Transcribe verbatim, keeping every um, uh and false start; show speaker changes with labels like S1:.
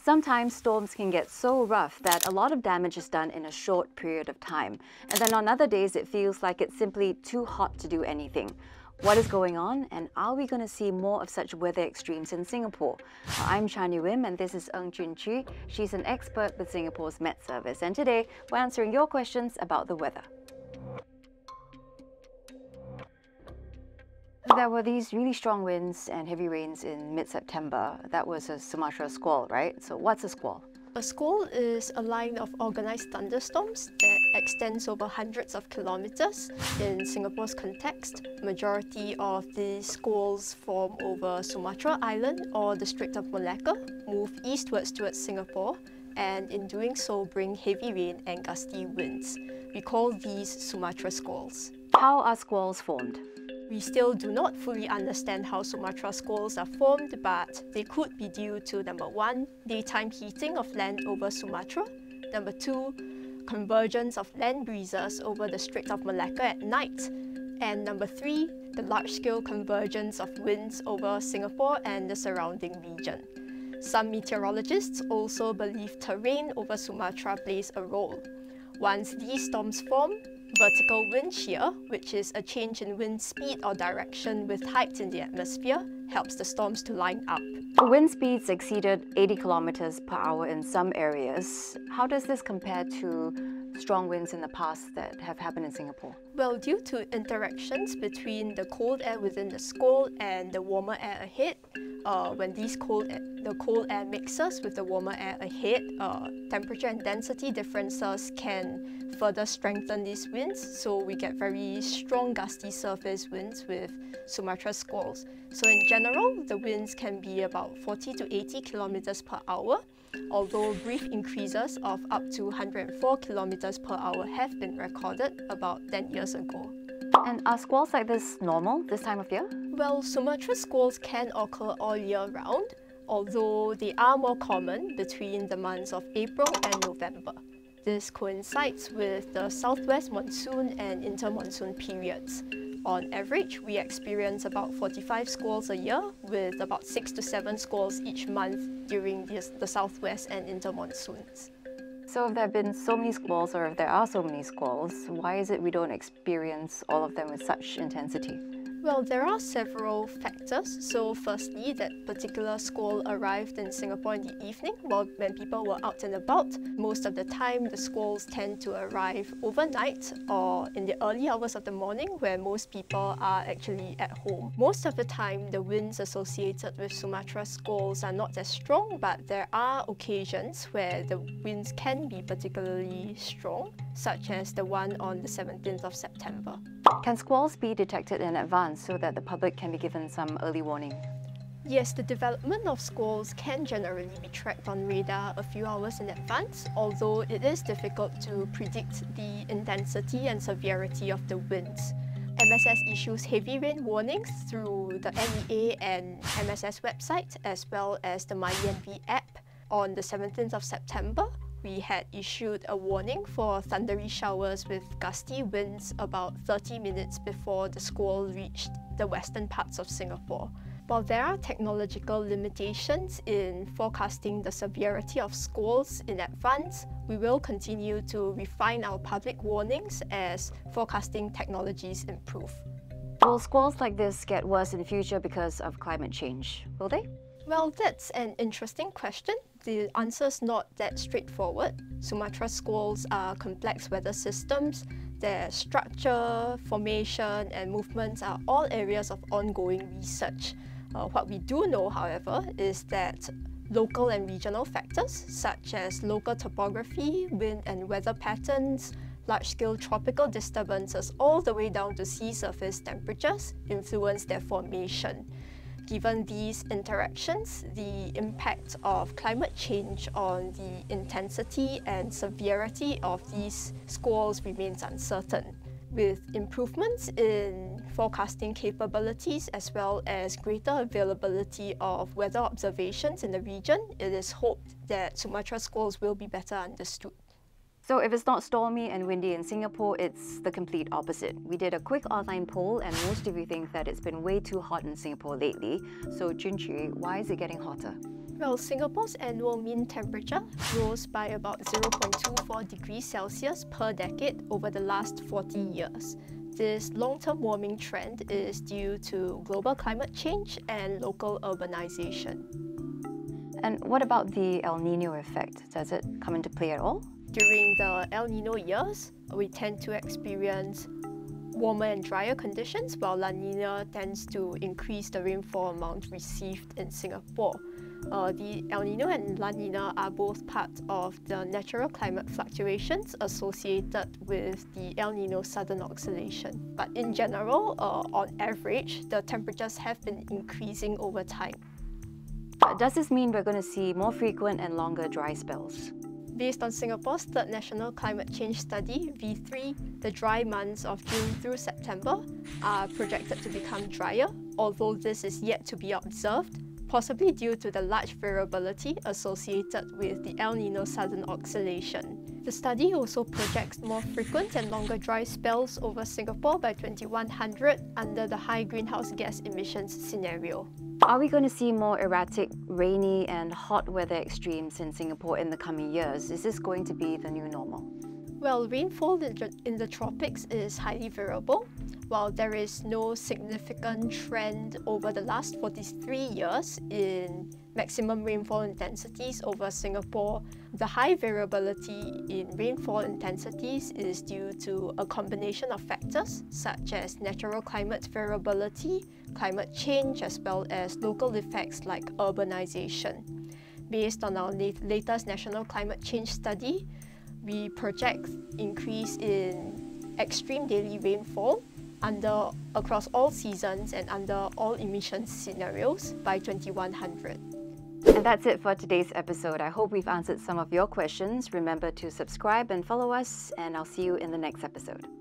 S1: Sometimes storms can get so rough that a lot of damage is done in a short period of time. And then on other days, it feels like it's simply too hot to do anything. What is going on, and are we going to see more of such weather extremes in Singapore? I'm Shani Wim, and this is Ng Junju. She's an expert with Singapore's Met Service, and today we're answering your questions about the weather. There were these really strong winds and heavy rains in mid-September. That was a Sumatra squall, right? So what's a squall?
S2: A squall is a line of organised thunderstorms that extends over hundreds of kilometres. In Singapore's context, majority of these squalls form over Sumatra Island or the Strait of Malacca, move eastwards towards Singapore, and in doing so bring heavy rain and gusty winds. We call these Sumatra squalls.
S1: How are squalls formed?
S2: We still do not fully understand how Sumatra squalls are formed, but they could be due to number one, daytime heating of land over Sumatra, number two, convergence of land breezes over the Strait of Malacca at night, and number three, the large-scale convergence of winds over Singapore and the surrounding region. Some meteorologists also believe terrain over Sumatra plays a role. Once these storms form, vertical wind shear, which is a change in wind speed or direction with height in the atmosphere, helps the storms to line up.
S1: Wind speeds exceeded eighty kilometers per hour in some areas. How does this compare to strong winds in the past that have happened in Singapore?
S2: Well, due to interactions between the cold air within the squall and the warmer air ahead, uh, when these cold air, the cold air mixes with the warmer air ahead, uh, temperature and density differences can further strengthen these winds, so we get very strong gusty surface winds with Sumatra squalls. So in general, the winds can be about forty to eighty kilometers per hour, although brief increases of up to one hundred four kilometers per hour have been recorded about ten years ago.
S1: And are squalls like this normal this time of year?
S2: Well, Sumatra squalls can occur all year round, although they are more common between the months of April and November. This coincides with the southwest monsoon and inter-monsoon periods. On average, we experience about forty-five squalls a year, with about six to seven squalls each month during the, the southwest and inter-monsoons.
S1: So if there have been so many squalls, or if there are so many squalls, why is it we don't experience all of them with such intensity?
S2: Well, there are several factors. So firstly, that particular squall arrived in Singapore in the evening while when people were out and about. Most of the time, the squalls tend to arrive overnight or in the early hours of the morning where most people are actually at home. Most of the time, the winds associated with Sumatra squalls are not as strong, but there are occasions where the winds can be particularly strong, such as the one on the seventeenth of September.
S1: Can squalls be detected in advance so that the public can be given some early warning?
S2: Yes, the development of squalls can generally be tracked on radar a few hours in advance, although it is difficult to predict the intensity and severity of the winds. M S S issues heavy rain warnings through the N E A and M S S website, as well as the My E N V app. On the seventeenth of September, we had issued a warning for thundery showers with gusty winds about thirty minutes before the squall reached the western parts of Singapore. While there are technological limitations in forecasting the severity of squalls in advance, we will continue to refine our public warnings as forecasting technologies improve.
S1: Will squalls like this get worse in future because of climate change? Will they?
S2: Well, that's an interesting question. The answer is not that straightforward. Sumatra squalls are complex weather systems. Their structure, formation, and movements are all areas of ongoing research. Uh, what we do know, however, is that local and regional factors, such as local topography, wind and weather patterns, large-scale tropical disturbances, all the way down to sea surface temperatures, influence their formation. Given these interactions, the impact of climate change on the intensity and severity of these squalls remains uncertain. With improvements in forecasting capabilities as well as greater availability of weather observations in the region, it is hoped that Sumatra squalls will be better understood.
S1: So if it's not stormy and windy in Singapore, it's the complete opposite. We did a quick online poll and most of you think that it's been way too hot in Singapore lately. So Junju, why is it getting hotter?
S2: Well, Singapore's annual mean temperature rose by about zero point two four degrees Celsius per decade over the last forty years. This long-term warming trend is due to global climate change and local urbanization.
S1: And what about the El Nino effect? Does it come into play at all?
S2: During the El Nino years, we tend to experience warmer and drier conditions, while La Nina tends to increase the rainfall amount received in Singapore. Uh, the El Nino and La Nina are both part of the natural climate fluctuations associated with the El Nino Southern Oscillation. But in general, uh, on average, the temperatures have been increasing over time.
S1: But does this mean we're going to see more frequent and longer dry spells?
S2: Based on Singapore's third National Climate Change Study, V three, the dry months of June through September are projected to become drier, although this is yet to be observed, possibly due to the large variability associated with the El Nino Southern Oscillation. The study also projects more frequent and longer dry spells over Singapore by twenty-one hundred under the high greenhouse gas emissions scenario.
S1: Are we going to see more erratic, rainy and hot weather extremes in Singapore in the coming years? Is this going to be the new normal?
S2: Well, rainfall in the tropics is highly variable. While there is no significant trend over the last forty-three years in maximum rainfall intensities over Singapore, the high variability in rainfall intensities is due to a combination of factors such as natural climate variability, climate change, as well as local effects like urbanization. Based on our latest National Climate Change Study, we project increase in extreme daily rainfall under across all seasons and under all emissions scenarios by twenty-one hundred.
S1: And that's it for today's episode. I hope we've answered some of your questions. Remember to subscribe and follow us, and I'll see you in the next episode.